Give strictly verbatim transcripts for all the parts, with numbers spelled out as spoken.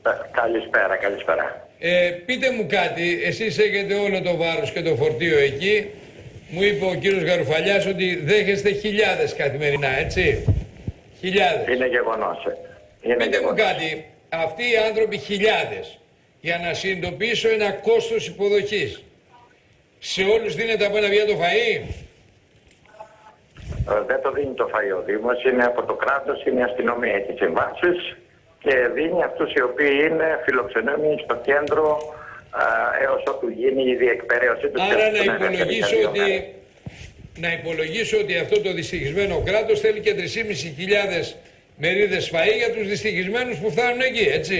Καλησπέρα, καλησπέρα. Ε, πείτε μου κάτι, εσείς έχετε όλο το βάρος και το φορτίο εκεί. Μου είπε ο κύριος Γαρουφαλιάς ότι δέχεστε χιλιάδες καθημερινά, έτσι. Χιλιάδες. Είναι γεγονός. Είναι Πείτε γεγονός. μου κάτι, αυτοί οι άνθρωποι χιλιάδες, για να συνειδητοποιήσω ένα κόστος υποδοχής, σε όλους δίνεται από ένα πιάτο φαΐ? Ε, δεν το δίνει το φαΐ ο Δήμος, είναι από το κράτος, είναι η αστυνομία, έχει συμβάσεις και δίνει αυτούς οι οποίοι είναι φιλοξενούμενοι στο κέντρο α, έως ότου γίνει η διεκπαιρέωση του. Άρα να υπολογίσω, ότι, να υπολογίσω ότι αυτό το δυστυχισμένο κράτος θέλει και τρεις χιλιάδες πεντακόσιες μερίδες φαΐ για τους δυστυχισμένους που φτάνουν εκεί, έτσι.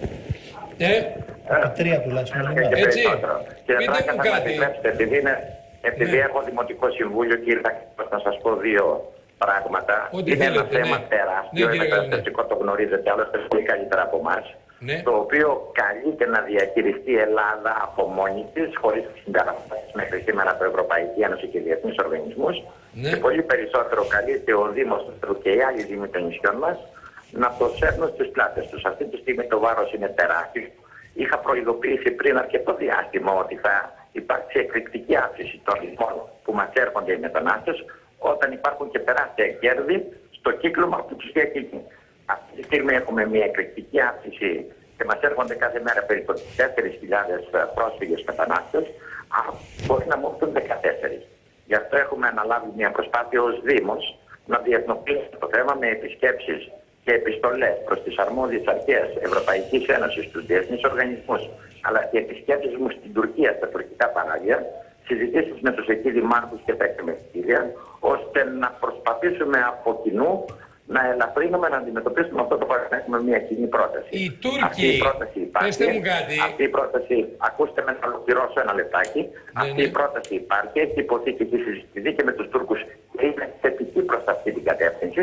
Ε? Τρία τουλάχιστον. Και Έτσι. Και Πείτε πράγμα μου να κάτι. επιτρέψετε, επειδή, είναι, επειδή Ναι. έχω δημοτικό συμβούλιο, κύριε Τάκη, να σας πω δύο πράγματα. Ό,τι Είναι θέλετε, ένα θέμα ναι. τεράστιο, Ναι, είναι κύριε καταστατικό, το γνωρίζετε άλλωστε πολύ καλύτερα από εμάς. Ναι. Το οποίο καλείται να διαχειριστεί η Ελλάδα από μόνη της, χωρίς συμπεράσματα μέχρι σήμερα από Ευρωπαϊκή Ένωση και διεθνείς οργανισμούς. Ναι. Και πολύ περισσότερο καλείται ο Δήμος και οι άλλοι Δήμοι των νησιών μας να το σέρνουν στις πλάτες τους. Αυτή τη στιγμή το βάρος είναι τεράστιο. Είχα προειδοποιήσει πριν αρκετό διάστημα ότι θα υπάρξει εκρηκτική αύξηση των ρυθμών που μας έρχονται οι μετανάστες όταν υπάρχουν και τεράστια κέρδη στο κύκλωμα που τους διακινεί. Αυτή τη στιγμή έχουμε μια εκρηκτική αύξηση και μας έρχονται κάθε μέρα περίπου τέσσερις χιλιάδες πρόσφυγες μετανάστες, αλλά μπορεί να μου έρθουν δεκατέσσερις. Γι' αυτό έχουμε αναλάβει μια προσπάθεια ως Δήμος να διεθνοποιήσουμε το θέμα με επισκέψεις και επιστολές προς τις αρμόδιες αρχές Ευρωπαϊκής Ένωσης, τους διεθνείς οργανισμούς, αλλά και επισκέψεις μου στην Τουρκία, στα τουρκικά παράλια, συζητήσεις με τους εκεί δημάρχους και τα εκμεταλλεία, ώστε να προσπαθήσουμε από κοινού να ελαφρύνουμε, να αντιμετωπίσουμε αυτό το πράγμα. Έχουμε μια κοινή πρόταση. Οι Τούρκοι, αυτή η πρόταση υπάρχει. πέστε μου κάτι. Αυτή η πρόταση, ακούστε με να ολοκληρώσω ένα λεπτάκι. Ναι, αυτή ναι. η πρόταση υπάρχει, έχει υποθεί και έχει συζητηθεί και με τους Τούρκους και είναι θετική προς αυτή την κατεύθυνση.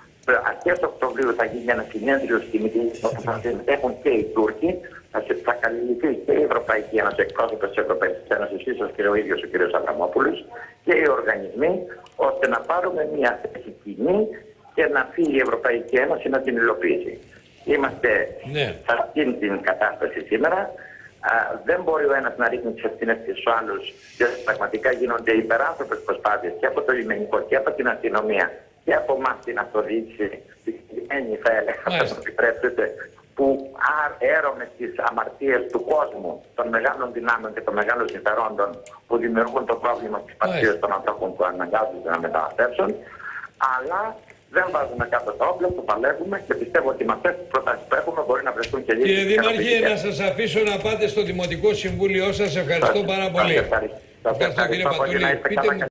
Αρχές Οκτωβρίου θα γίνει ένα συνέδριο στη Μητυλίνη όπου θα συμμετέχουν και οι Τούρκοι. Θα, θα καλυφθεί και η Ευρωπαϊκή Ένωση, εκπρόσωπος της Ευρωπαϊκής Ένωσης, ίσως και ο ίδιος ο κ. Αβραμόπουλος, και οι οργανισμοί, ώστε να πάρουμε μια θέση κοινή και να φύγει η Ευρωπαϊκή Ένωση να την υλοποιήσει. Είμαστε Ναι. σε αυτήν την κατάσταση σήμερα. Α, δεν μπορεί ο ένας να ρίχνει τις ευθύνες στους άλλους, γιατί πραγματικά γίνονται υπεράνθρωπες προσπάθειες και από το λιμενικό και από την αστυνομία και από εμάς την αυτοδιοίκηση, τη συγκεκριμένη θα έλεγα, θα το επιτρέψετε, που έρωμε τις αμαρτίες του κόσμου, των μεγάλων δυνάμεων και των μεγάλων συμφερόντων που δημιουργούν το πρόβλημα της πατρίας των ανθρώπων που αναγκάζονται να μεταναστεύσουν, αλλά δεν βάζουμε κάτω τα όπλα, το παλεύουμε και πιστεύω ότι με αυτές τις προτάσεις που έχουμε μπορεί να βρεθούν και λύσεις. Κύριε Δήμαρχε, να σας αφήσω να πάτε στο Δημοτικό Συμβούλιο σας. Ευχαριστώ πάρα πολύ. Σας ευχαριστώ. Ευχαριστώ κύριε Ευχαριστώ πολύ. Να Πατουλή. είστε Πείτε καλά. μου